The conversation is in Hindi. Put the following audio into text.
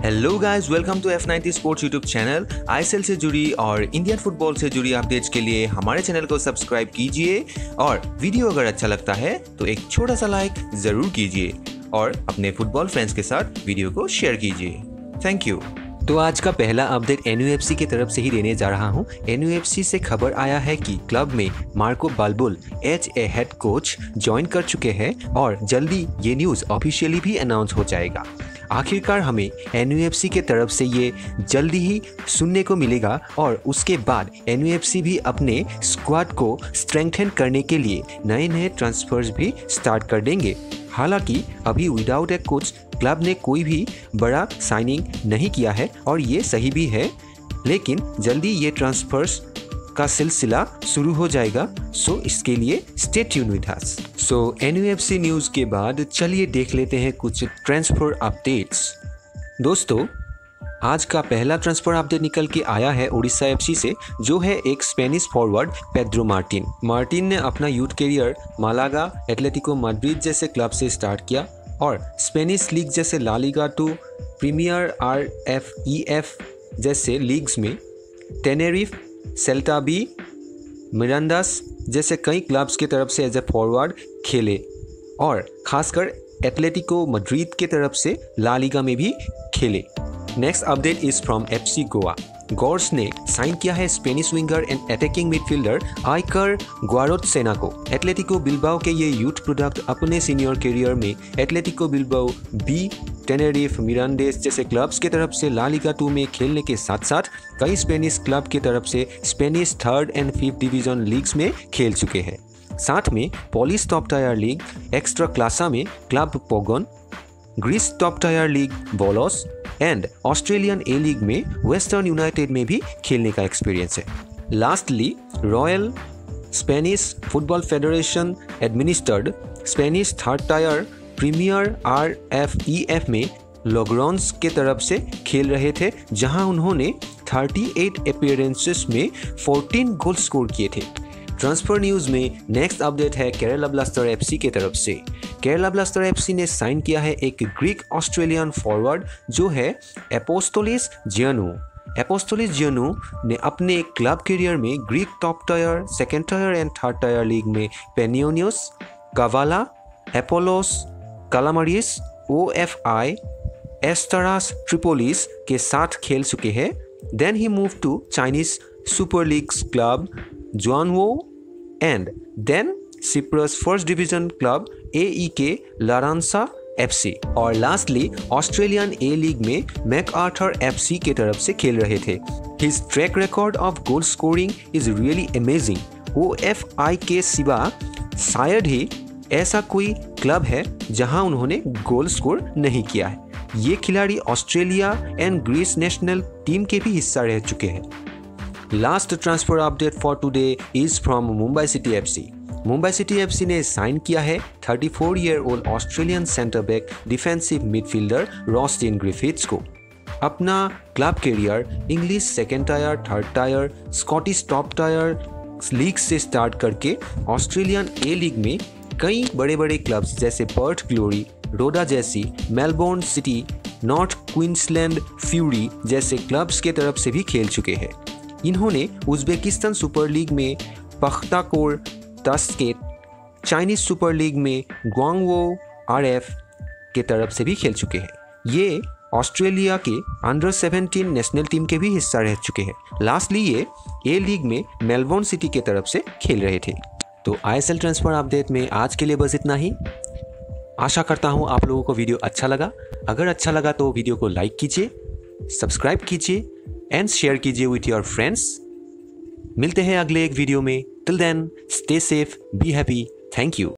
Hello guys, welcome to F90 sports YouTube channel. ISL से जुड़ी और इंडियन फुटबॉल से जुड़ी अपडेट्स के लिए हमारे चैनल को सब्सक्राइब कीजिए और वीडियो अगर अच्छा लगता है तो एक छोटा सा लाइक ज़रूर कीजिए और अपने फुटबॉल फ्रेंड्स के साथ वीडियो को शेयर कीजिए। Thank you. तो आज का पहला अपडेट NUFC की तरफ से ही देने जा रहा हूँ। NUFC से खबर आया है कि क्लब में Marco Balbul as a head coach join कर चुके हैं और जल्दी ये न्यूज़ ऑफिशियली भी अनाउंस हो जाएगा। आखिरकार हमें NUFC के तरफ से ये जल्दी ही सुनने को मिलेगा और उसके बाद NUFC भी अपने स्क्वाड को स्ट्रेंथन करने के लिए नए नए ट्रांसफर्स भी स्टार्ट कर देंगे। हालांकि अभी विदाउट ए कोच क्लब ने कोई भी बड़ा साइनिंग नहीं किया है और ये सही भी है, लेकिन जल्दी ये ट्रांसफर्स का सिलसिला शुरू हो जाएगा। सो इसके लिए stay tune with us. So NUFC news के बाद चलिए देख लेते हैं कुछ ट्रांसफर अपडेट्स। दोस्तों, आज का पहला ट्रांसफर अपडेट निकल के आया है उड़ीसा FC से, जो है एक स्पेनिश फॉरवर्ड पेड्रो मार्टिन ने अपना youth career Malaga, Atletico Madrid जैसे क्लब से स्टार्ट किया और स्पेनिश लीग जैसे La Liga Two, Premier RFEF जैसे लीग्स में टेनेरिफ, सेल्टा बी, मिरांडास जैसे कई क्लब्स की तरफ से एज ए फॉरवर्ड खेले और खासकर एटलेटिको मैड्रिड की तरफ से ला लीगा में भी खेले। Next update is from FC Goa. Gaurs ने साइन किया है Spanish winger and attacking midfielder Iker Guarrotxena को। एटलेटिको बिल्बाओ के ये यूथ प्रोडक्ट अपने सीनियर करियर में Atletico Bilbao B, Tenerife, Mirandes जैसे क्लब्स की तरफ से ला लीगा 2 में खेलने के साथ साथ कई स्पेनिश क्लब की तरफ से Spanish 3rd and 5th division leagues में खेल चुके हैं। साथ में Polish top tier league Ekstraklasa में club Pogon, Greece top tier league Volos and Australian A League में वेस्टर्न यूनाइटेड में भी खेलने का एक्सपीरियंस है। Lastly, Royal Spanish Football Federation administered Spanish 3rd tier Premier RFEF में लोग्रॉन्स के तरफ से खेल रहे थे, जहां उन्होंने 38 अपीयरेंसेस में 14 गोल स्कोर किए थे। ट्रांसफर न्यूज़ में नेक्स्ट अपडेट है केरला ब्लास्टर FC की तरफ से। केरला ब्लास्टर FC ने साइन किया है एक ग्रीक ऑस्ट्रेलियन फॉरवर्ड जो है एपोस्टोलिस जियानू। एपोस्टोलिस जियानू ने अपने क्लब करियर में Greek top tier, 2nd tier and 3rd tier league में पेनियोनियस, कावाला, एपोलोस, कालामारिस, OFI, एस्टारास ट्रिपोलिस के साथ खेल चुके हैं। देन ही move to Chinese Super Leagues club जुआनवो and then Cyprus 1st division club AEK Larnaca FC और लास्टली ऑस्ट्रेलियन A लीग में मैकआर्थर FC के तरफ से खेल रहे थे। His track record of goal scoring is really amazing. OFI के सिवा शायद ही ऐसा कोई क्लब है जहां उन्होंने गोल स्कोर नहीं किया है। ये खिलाड़ी Australia and Greece national team के भी हिस्सा रह चुके हैं। Last transfer update for today is from Mumbai City FC। Mumbai City FC ने साइन किया है 34 year old Australian centre back defensive midfielder Rostyn Griffiths को। अपना club career English 2nd tier, 3rd tier, Scottish top tier league से स्टार्ट करके ऑस्ट्रेलियन A लीग में कई बड़े बड़े क्लब्स जैसे पर्थ ग्लोरी, रोडा जैसी, Melbourne City, North Queensland Fury जैसे क्लब्स के तरफ से भी खेल चुके हैं। इन्होंने उज़्बेकिस्तान सुपर लीग में Pakhtakor Tashkent, Chinese Super League में ग्वांगवो RF के तरफ से भी खेल चुके हैं। ये ऑस्ट्रेलिया के अंडर 17 नेशनल टीम के भी हिस्सा रह चुके हैं। लास्टली ये A लीग में मेलबोर्न सिटी के तरफ से खेल रहे थे। तो ISL ट्रांसफर अपडेट में आज के लिए बस इतना ही। आशा करता हूँ आप लोगों को वीडियो अच्छा लगा। अगर अच्छा लगा तो वीडियो को लाइक कीजिए, सब्सक्राइब कीजिए एंड शेयर कीजिए विथ योर फ्रेंड्स। मिलते हैं अगले एक वीडियो में। Till then stay safe, be happy, thank you.